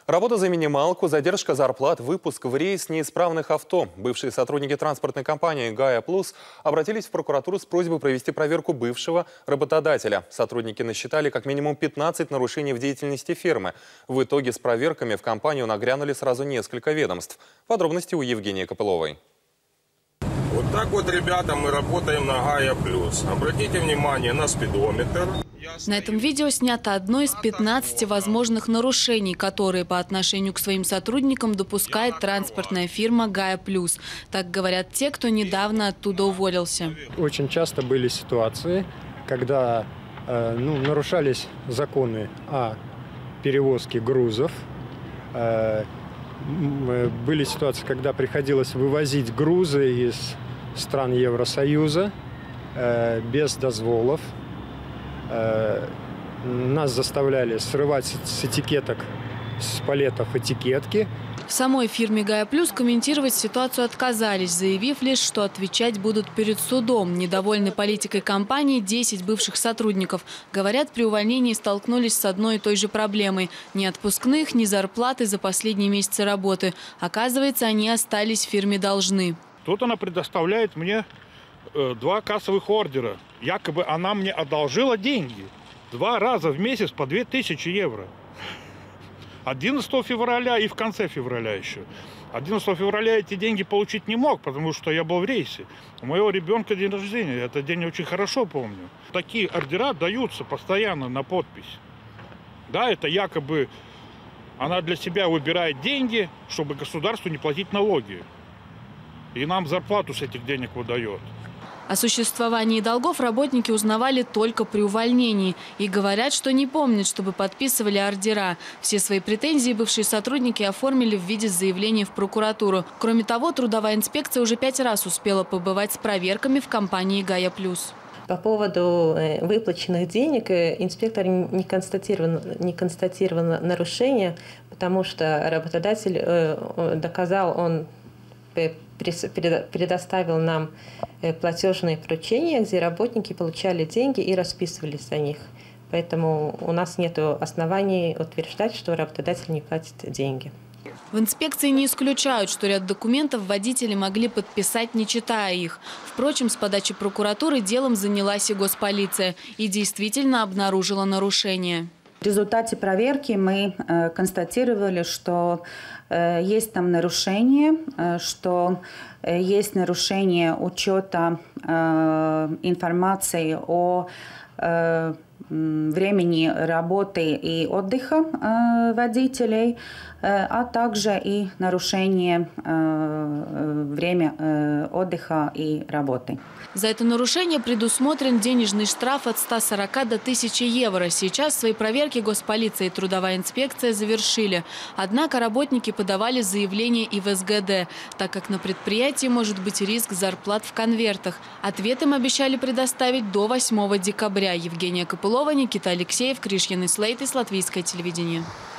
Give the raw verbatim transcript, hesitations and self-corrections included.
Работа за минималку, задержка зарплат, выпуск в рейс неисправных авто. Бывшие сотрудники транспортной компании «Гая Плюс» обратились в прокуратуру с просьбой провести проверку бывшего работодателя. Сотрудники насчитали как минимум пятнадцать нарушений в деятельности фирмы. В итоге с проверками в компанию нагрянули сразу несколько ведомств. Подробности у Евгении Копыловой. Вот так вот, ребята, мы работаем на «Гая Плюс». Обратите внимание на спидометр. На этом видео снято одно из пятнадцати возможных нарушений, которые по отношению к своим сотрудникам допускает транспортная фирма «Гая Плюс». Так говорят те, кто недавно оттуда уволился. Очень часто были ситуации, когда э, ну, нарушались законы о перевозке грузов. Э, были ситуации, когда приходилось вывозить грузы из стран Евросоюза э, без дозволов. Нас заставляли срывать с этикеток, с палетов этикетки. В самой фирме «Гая Плюс» комментировать ситуацию отказались, заявив лишь, что отвечать будут перед судом. Недовольны политикой компании десять бывших сотрудников. Говорят, при увольнении столкнулись с одной и той же проблемой. Ни отпускных, ни зарплаты за последние месяцы работы. Оказывается, они остались в фирме должны. Тут она предоставляет мне э, два кассовых ордера. Якобы она мне одолжила деньги. Два раза в месяц по две тысячи евро. одиннадцатого февраля и в конце февраля еще. одиннадцатого февраля эти деньги получить не мог, потому что я был в рейсе. У моего ребенка день рождения. Этот день очень хорошо помню. Такие ордера даются постоянно на подпись. Да, это якобы она для себя выбирает деньги, чтобы государству не платить налоги. И нам зарплату с этих денег выдает. О существовании долгов работники узнавали только при увольнении. И говорят, что не помнят, чтобы подписывали ордера. Все свои претензии бывшие сотрудники оформили в виде заявления в прокуратуру. Кроме того, трудовая инспекция уже пять раз успела побывать с проверками в компании «Гая Плюс». По поводу выплаченных денег инспектор не констатировал, не констатировал нарушения, потому что работодатель доказал, он предоставил нам платежные поручения, где работники получали деньги и расписывались за них. Поэтому у нас нет оснований утверждать, что работодатель не платит деньги. В инспекции не исключают, что ряд документов водители могли подписать, не читая их. Впрочем, с подачи прокуратуры делом занялась и госполиция и действительно обнаружила нарушение. В результате проверки мы э, констатировали, что э, есть там нарушение, э, что э, есть нарушение учета э, информации о э, времени работы и отдыха э, водителей, э, а также и нарушение э, времени э, отдыха и работы. За это нарушение предусмотрен денежный штраф от ста сорока до тысячи евро. Сейчас свои проверки госполиция и трудовая инспекция завершили. Однако работники подавали заявление и в эс гэ дэ, так как на предприятии может быть риск зарплат в конвертах. Ответ им обещали предоставить до восьмого декабря. Евгения Копылова, Никита Алексеев, Кришьян Ислейтис, Латвийское телевидение.